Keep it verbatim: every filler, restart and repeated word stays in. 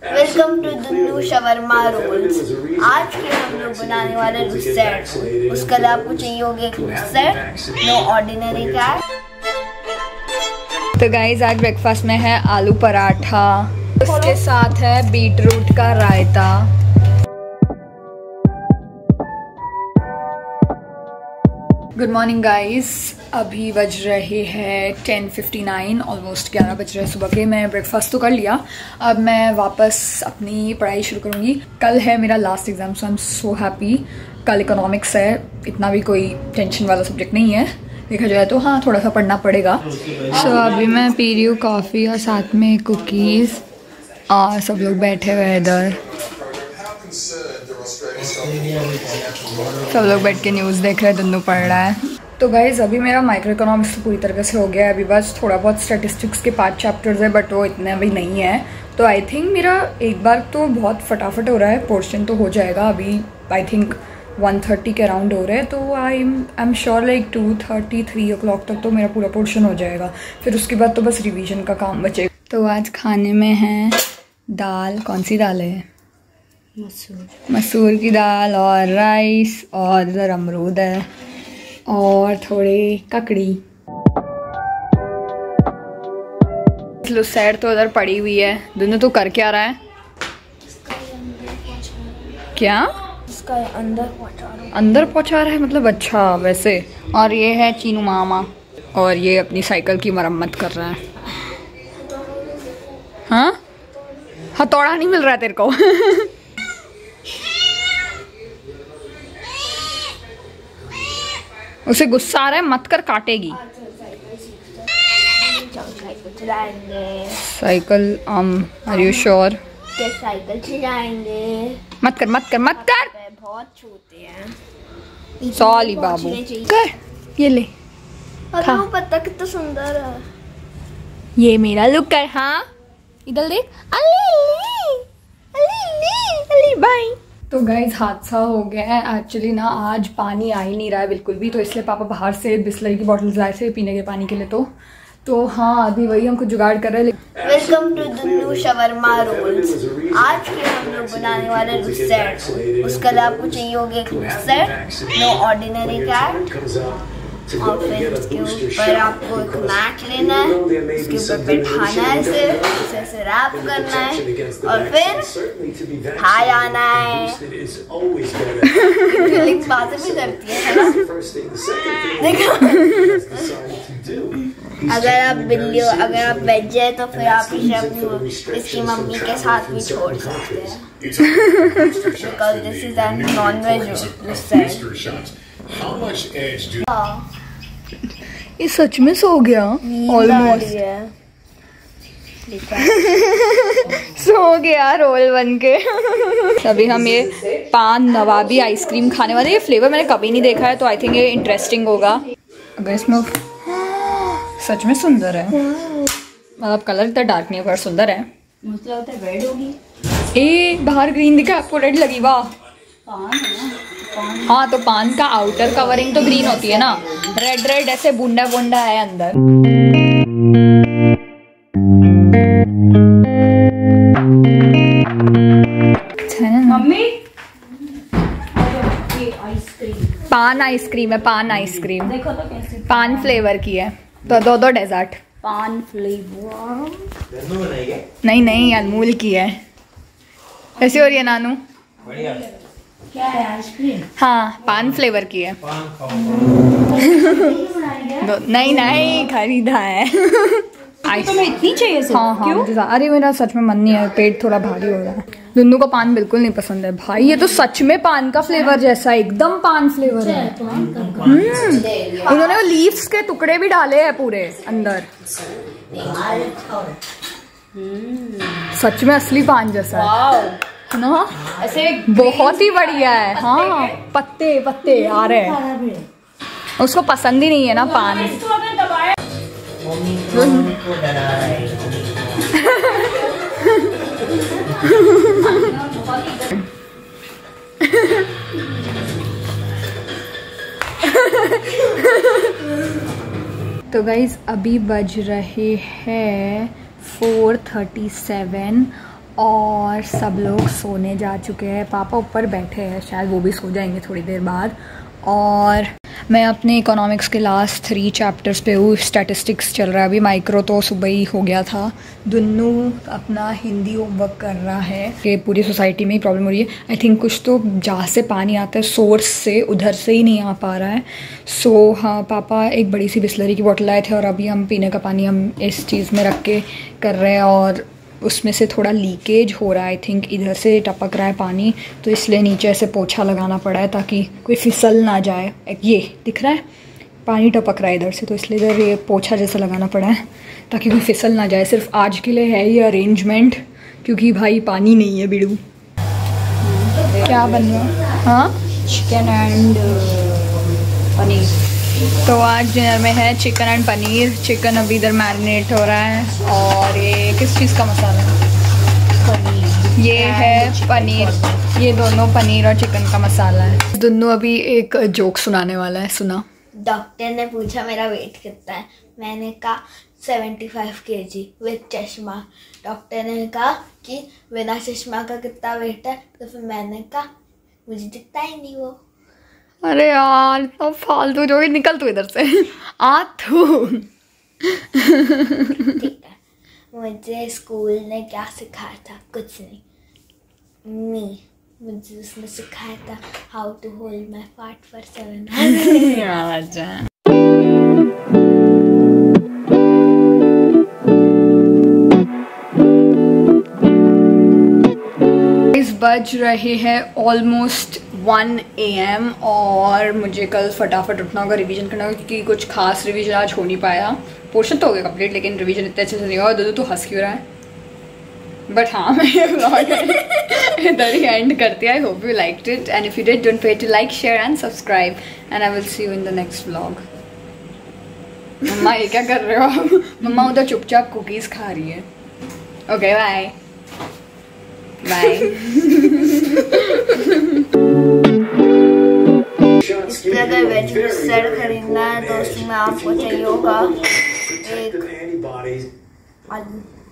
Welcome to Dunnu shawarma rolls. आज के हम लोग बनाने वाले रुस्सेट। उसके लिए आपको चाहिए होगा एक रुस्सेट, नो ऑर्डिनरी कैट। तो गाइज आज ब्रेकफास्ट में है आलू पराठा, उसके साथ है बीट रूट का रायता। गुड मॉर्निंग गाइज, अभी बज रहे हैं टेन फिफ्टी नाइन, ऑलमोस्ट ग्यारह बज रहे हैं सुबह के। मैं ब्रेकफास्ट तो कर लिया, अब मैं वापस अपनी पढ़ाई शुरू करूँगी। कल है मेरा last exam, so I am so happy. कल इकोनॉमिक्स है, इतना भी कोई टेंशन वाला सब्जेक्ट नहीं है देखा जाए तो। हाँ, थोड़ा सा पढ़ना पड़ेगा। सो so, अभी मैं पी रही हूँ कॉफ़ी और साथ में कुकीज़, और सब लोग बैठे हुए हैं इधर। सब लोग बैठ के न्यूज़ देख रहे हैं, दुन्नू पढ़ रहा है। तो गाइज़ अभी मेरा माइक्रो इकोनॉमिक्स पूरी तरीके से हो गया है। अभी बस थोड़ा बहुत स्टैटिस्टिक्स के पाँच चैप्टर्स है, बट वो इतने भी नहीं है। तो आई थिंक मेरा एक बार तो बहुत फटाफट हो रहा है, पोर्शन तो हो जाएगा। अभी आई थिंक वन थर्टी के अराउंड हो रहे हैं, तो I am I am sure like two thirty three o'clock तक तो मेरा पूरा पोर्शन हो जाएगा। फिर उसके बाद तो बस रिवीजन का काम बचेगा। तो आज खाने में है दाल, कौन सी दाल है? मसूर मसूर की दाल, और राइस, और इधर अमरूद है, और थोड़ी ककड़ी। लुसैड तो उधर पड़ी हुई है। दोनों तो कर क्या रहा है? क्या इसका अंदर पहुंचा रहा है। अंदर पहुंचा रहा है मतलब? अच्छा वैसे। और ये है चीनू मामा, और ये अपनी साइकिल की मरम्मत कर रहा है। हाँ, हथौड़ा नहीं मिल रहा है तेरे को? उसे गुस्सा आ रहा है, मत कर, काटेगी। Cycle um are you sure? Cycle चलाएंगे। मत कर मत कर मत कर, बहुत छोटे हैं। सॉरी बाबू, कर ये ले। अरे वो पत्ता कितना सुंदर है। ये मेरा लुक कर। हाँ इधर देख। अली अली अली बाय। तो गाइज हादसा हो गया है एक्चुअली ना। आज पानी आ ही नहीं रहा है बिल्कुल भी, तो इसलिए पापा बाहर से बिस्लरी की बॉटल्स लाए थे पीने के पानी के लिए। तो तो हाँ, अभी वही हम कुछ जुगाड़ कर रहे हैं। Welcome to Dunnu shawarma rolls. आज के हम लोग बनाने वाले रुस्सेट। उसके लिए आपको चाहिए होगा एक रुस्सेट, नो ऑर्डिनरी कैट। और फिर उसके ऊपर आपको एक मैट लेना है, उसके ऊपर बैठाना है, इसे इसे ऐसे रैप करना है, और फिर खा जाना है। फीलिंग बातें भी करती है ना, देखो। अगर आप बिल्ली हो, अगर आप वेज जाए तो फिर आप इसे अपनी इसकी मम्मी के साथ भी छोड़ सकते हैं, because this is an non veg. ये सच में सो गया ऑलमोस्ट। सो गया रोल बन के। अभी हम ये पान नवाबी आइसक्रीम खाने वाले। ये फ्लेवर मैंने कभी नहीं देखा है, तो आई थिंक ये इंटरेस्टिंग होगा। अगर इसमें सच में सुंदर है, मतलब कलर इतना डार्क नहीं है पर सुंदर है। मतलब रेड होगी। ए बाहर ग्रीन दिखा आपको, रेड लगी। वाह, पान है ना? पान। हाँ, तो पान का आउटर कवरिंग तो ग्रीन होती है ना, रेड रेड ऐसे बूंदा बूंदा है अंदर। मम्मी पान आइसक्रीम है, पान आइसक्रीम। देखो तो कैसे पान फ्लेवर की है, तो दो दो डेजर्ट। पान फ्लेवर नहीं नहीं, अनमोल की है। कैसी हो रही है नानू? क्या है? आइसक्रीम? हाँ, पान फ्लेवर की है। नहीं नहीं, खरीदा है। तो मैं इतनी चाहिए सिर्फ। हाँ हाँ, क्यों? अरे मेरा सच में मन नहीं है, पेट थोड़ा भारी हो रहा है। दुन्नू को पान बिल्कुल नहीं पसंद है भाई। ये तो सच में पान का फ्लेवर जैसा, एकदम पान फ्लेवर है। हम्म, उन्होंने वो लीव्स के टुकड़े भी डाले हैं पूरे अंदर। सच में असली पान जैसा है ना, ऐसे बहुत ही बढ़िया है। हाँ, पत्ते पत्ते आ रहे हैं। उसको पसंद ही नहीं है ना पान। तो गाइज अभी बज रहे हैं फोर थर्टी सेवन, और और सब लोग सोने जा चुके हैं। पापा ऊपर बैठे हैं, शायद वो भी सो जाएंगे थोड़ी देर बाद। और मैं अपने इकोनॉमिक्स के लास्ट थ्री चैप्टर्स पे हूँ। स्टैटिस्टिक्स चल रहा है अभी, माइक्रो तो सुबह ही हो गया था। दुन्नू अपना हिंदी होमवर्क कर रहा है कि पूरी सोसाइटी में ही प्रॉब्लम हो रही है। आई थिंक कुछ तो जहाँ से पानी आता है सोर्स से, उधर से ही नहीं आ पा रहा है। सो so, हाँ, पापा एक बड़ी सी बिस्लरी की बोतल लाए थे और अभी हम पीने का पानी हम इस चीज़ में रख के कर रहे हैं और उसमें से थोड़ा लीकेज हो रहा है। आई थिंक इधर से टपक रहा है पानी, तो इसलिए नीचे ऐसे पोछा लगाना पड़ा है ताकि कोई फिसल ना जाए। ये दिख रहा है पानी टपक रहा है इधर से, तो इसलिए इधर ये पोछा जैसा लगाना पड़ा है ताकि कोई फिसल ना जाए। सिर्फ आज के लिए है ये अरेंजमेंट, क्योंकि भाई पानी नहीं है बिड़ू। क्या बन रहा है? हाँ, चिकन एंड पनीर। तो आज डिनर में है चिकन एंड पनीर। चिकन अभी इधर मैरिनेट हो रहा है और ये किस चीज़ का मसाला है? पनीर। ये है पनीर, ये दोनों पनीर और चिकन का मसाला है। दोनों अभी एक जोक सुनाने वाला है, सुना। डॉक्टर ने पूछा मेरा वेट कितना है, मैंने कहा सेवेंटी फाइव के जी विथ चश्मा। डॉक्टर ने कहा कि बिना चश्मा का कितना वेट है, तो फिर मैंने कहा मुझे दिखता ही नहीं वो। अरे यार तो फालतू जो, निकल तू इधर से। आ तू। ठीक है, मुझे स्कूल ने क्या सिखाया था? कुछ नहीं। मी मुझे उसने सिखाया था how to hold my fart for seven hours. बज रहे हैं ऑलमोस्ट वन ए एम और मुझे कल फटाफट उठना होगा, रिवीजन करना होगा, क्योंकि कुछ खास रिवीजन आज हो नहीं पाया। पोर्शन तो हो गया कंप्लीट, लेकिन रिवीजन इतने अच्छे से नहीं हुआ। दूधू तो हंस क्यों रहा है? बट हाँ, मैं ये व्लॉग इधर ही एंड करती है। I hope you liked it and if you did don't forget to like, share and subscribe and I will see you in the next vlog. मम्मा ये क्या कर रहे हो आप? मम्मा उधर चुपचाप कुकीज़ खा रही है। Okay bye bye. इसमें अगर वेज मिक्सर खरीदना है तो उसमें आपको चाहिए होगा एक आलू।